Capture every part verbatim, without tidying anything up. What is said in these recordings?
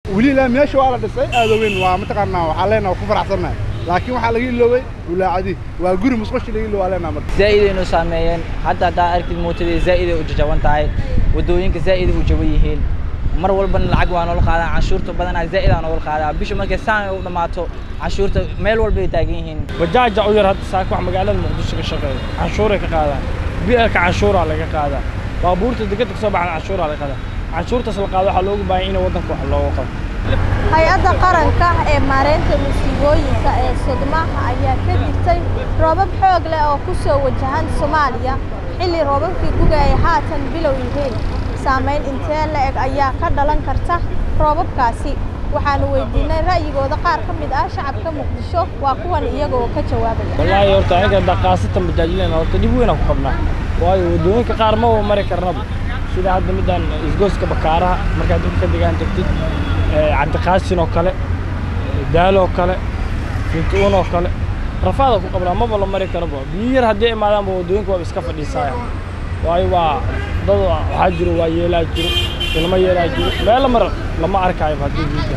ولي لا ماشي ولا دسay aadaween waa mataqaanaa waxa leenahay ku faraxsanahay laakiin waxa laga iloway walaacadi waa guri musqashi laga iloway leenahay marka zaid inuu saameeyeen hadda daa arkid mootadii zaid u jajaban tahay wadooyinka zaid u jaban yihiin mar walba lacag waan oo qaadan cashuurta badan zaid aan oo qaadaa bisha markay saan u dhamaato cashuurta meel walba ay taagan yihiin wajaaja u yar hadda saak wax magaalada Muqdisho ka shaqeeyo cashuur ay ka qaadaan biilka cashuura laga qaadaa baabuurta degdeg soo baxan cashuura laga qaadaa cashuurta soo qaado waxa loogu baahan in wadanka wax looga qabto hay'adda qaranka ee maareynta musiibooyinka ee Sodmaha ayaa ka digtay roobab xoog leh oo ku soo wajahan Soomaaliya xilli roobabkii guga ay haatan bilow yihiin saameyn intee le'eg ayaa ka dhalan karta roobabkaasi waxaan weydiinay ra'yigooda qaar ka mid ah shacabka Muqdisho waa kuwan iyagoo ka jawaabaya wallahi horta aniga dhaqaasatan majaajilena horta dib weyn ku qabnaa waayo wadooyinka qaar ma oo mari karnaba sida hadda midaan isgooska bakaaraha marka dadka deegaan tagtid ee cabdi qaasin oo kale daalo kale fintuun oo kale rafaada ku qabnaa ma bal mari karbo biyir hadii imaadaan wadooyinka waa iska fadhiisaya waayo waa dad waxa jiro waa yeelaa jiro ilma yeelaa jiro meel mar lama arkayo hadii biyo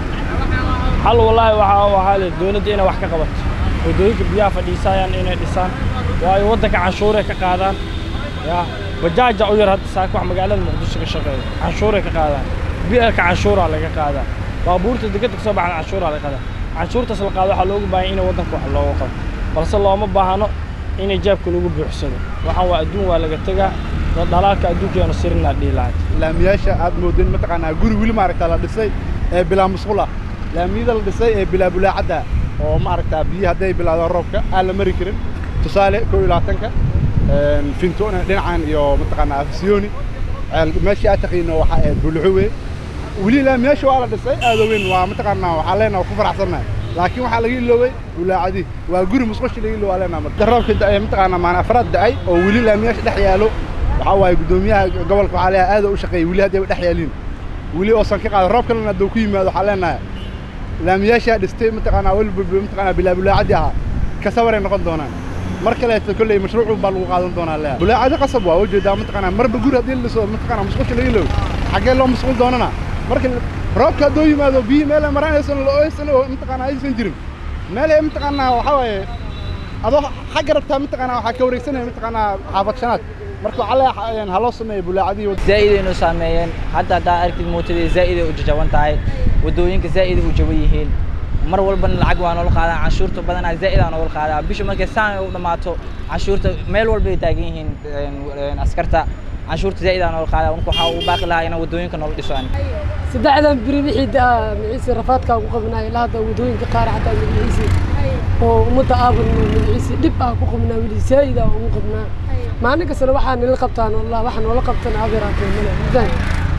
hal wallahi waxa waxa la doonada inay wax ka qabato wadooyinka biyaha fadhiisayaan inay dhisaan waayo wadanka cashuur ay ka qaadaan ya wajaaja u yar hadda saak wax magaalada Muqdisho ka shaqeeyo cashuur ay ka qaadaan biilka cashuura laga qaadaa baabuurta degdeg soo baxan cashuura laga qaadaa cashuurta soo qaado waxa loogu baahan in wadanka wax looga qabto balse looma baahano in jeebka lagu buuxsado waxa waa adduun waa laga tagaa dalaalka adduunkeena sirna dhiilaad laamiyaasha aad moodin mataqaanaa guri wili ma aragtaa la dhisay ee bilaa musqula laamiyada la dhisay ee bilaa bulaacada oo ma aragtaa biyo haday bilaado roobka aan la mari karin tusaale koob iyo labaatanka een fintoona dhinacan iyo mataqaanaa afsiyooni meeshii aad taqiino waxa ay bulxuwe wili laamiyaasha waa la dhisay aadaween waa mataqaanaa waxa leenahay ku faraxsanahay laakiin waxa laga iloway walaacadi waa guri musqashi laga iloway leenahay marka roobka daay mataqaanaa maana afraad daay oo wili laamiyaasha dhex yaalo waxa way gudoomiyaha gobolka waxa leeyahay aad u shaqeeyay wili hadii dhex yaalin wili oo san ka qaad roobka lana doo ku yimaado waxa leenahay laamiyaasha dhistay mataqaanaa walba mataqaanaa bilaa bulaacadi ah ka sawaray noqon doonaan marka la kulay mashruuc baa lagu qaadan doonaa leeyahay bulaacadi qasab waa wajida mataqaanaa marba guri hadii la soo mataqaanaa musqashi laga iloway xagee loo musqul doonana marka roobka doo yimaado biyo meel maranaysan loo aysan mataqaanaa aysan jirin meel ay mataqaanaa waxa way adoo xaq rabtaa mataqaanaa waxa ka wareegsanay mataqaanaa xaafadshanaad marka waxa la halo sameeyay bulaacadi zaid inuu saameeyeen hadda daa arkid mootadii zaid u jajaban tahay wadooyinka zaid u jaban yihiin mar walba lacag waan oo qaadan cashuurta badan zaid aan oo qaadaa bisha markay saan u dhamaato cashuurta meel walba ay taagan yihiin askarta cashuurta zaid aan oo qaadaa waxa uu baaqi lahaa in wadooyinka noo dhisaan saddexdan biri wixii daa miciisi rafaadka ugu qabnaa ilaa hadda wadooyinka qaar xataa miciisi oo umada aaban miciisi dib ah ku qabnaa wili zaid ah ugu qabnaa maalinka sano waxaan nila qabtaan wallahi waxaan wala qabtaan abiraatay mala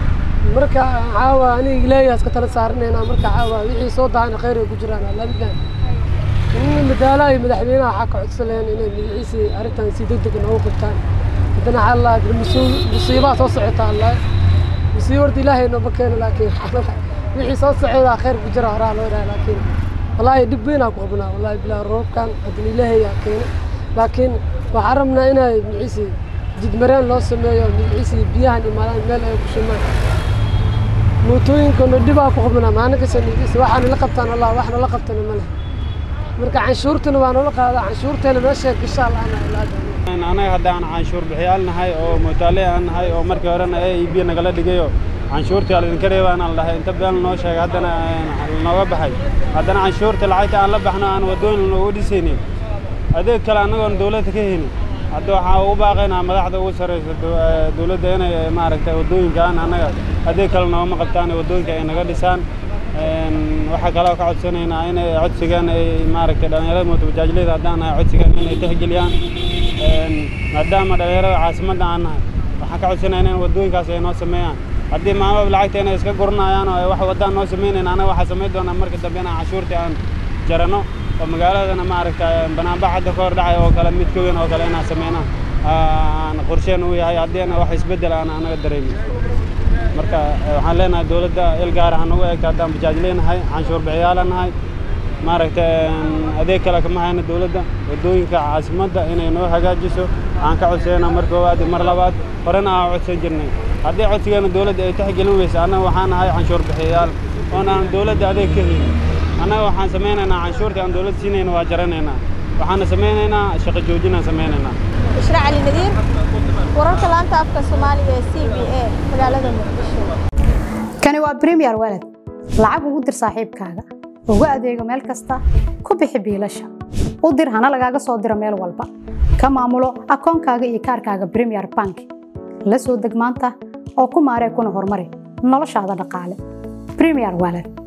marka caawa aniga ilaahay iska tala saarnayna marka caawa wixii soo daana khayr ay ku jiraan Allah bidan in madaalay madaxweynaha waxa ka codsaleen inay miciisi arintan si degdeg ah u qabtaan hadana Allah musiibo soo socota Allah musiibo ilaahay noo bakeeno laakiin wixii soo socda khayr ku jira horaa loo ilaahay laakiin wallahi dib weyn ku qabnaa wallahi bilaa roobkan hadii ilaahay yaa keenay laakiin waxaan rabnaa inay miciisi jidmareen loo sameeyo miciisi biyahan imaadaan meel ay ku shumaan mootooyinkana dib ah ku qabnaa maalinka sanadiisa waxaan la qabtaan Allah waxna la qabtaan ma leh marka canshuurtana waan la qaadaa canshuurtana meesha gashaa la'aan ilaada anaga hadaan canshuur bixiyaalnahay oo mootaale aanahay oo markii horena ay biyo nagala dhigayo canshuurta la idin kareebaan aan lahayn inta been noo sheegay hadana nooga baxay hadana canshuurta lacagta aan la baxno aan wadooyin loo dhisaynin adeeg kale anagoon dawladda ka helin hadda waxa uu baaqaynaa madaxda ugu sareysa dawladda inay maaragtay wadooyinka aan anaga adeeg kale nooma qabtaan wadooyinka ay naga dhisaan een waxa kale oo ka codsanaynaa inay codsigan ay maaragtay dhalinyarada mootobajaajleyda hadaan ay codsigan inay tixgeliyaan een maadaama dhalinyarada caasimadda aan nahay waxa ka codsanaynaa in wadooyinkaas ay noo sameeyaan haddii maamulka lacagta inay iska gurnayaan oo wax wadaan noo sameynayna anaga waxa sameey doonaa marka dambe inaan cashuurta aan jarano oo magaaladana maaragtay banaanbax hadda ka hor dhacay oo kale mid ka weyn oo kale inaan sameeyna aan qorsheen u yahay haddii aan wax isbedel aan anaga dareemin marka waxaan leenahay dawladda il gaar ah nagu eegta hadaan bajaajleenahay canshuur bixiyaalanahay maaragtay adeeg kale kama hayno dawladda wadooyinka caasimadda inay noo hagaajiso aan ka codsanaa mar koowaad mar labaad horena aan codsan jirnay haddii codsigeena dawladda ay tixgelin weyso annaga waxaan ahay canshuur bixiyaal oona aan dawladda adeeg ka helin annaga waxaan samaynaynaa canshuurtii aan dawladda siinayna waa jaranaynaa waxaana samaynaynaa shaqo joojinaan samaynaynaa Ishraa Cali Nadiir wararka laanta afka Soomaaliga ee C B A magaalada Muqdisho kani waa Premier Wallet lacag ugu dir saaxiibkaaga ugu adeego meel kasta ku bixi biilasha u dir hana lagaaga soo diro meel walba ka maamulo akoonkaaga iyo kaarkaaga Premier Bank la soo deg maanta oo ku maaree kuna horumari noloshaada dhaqaale Premier Wallet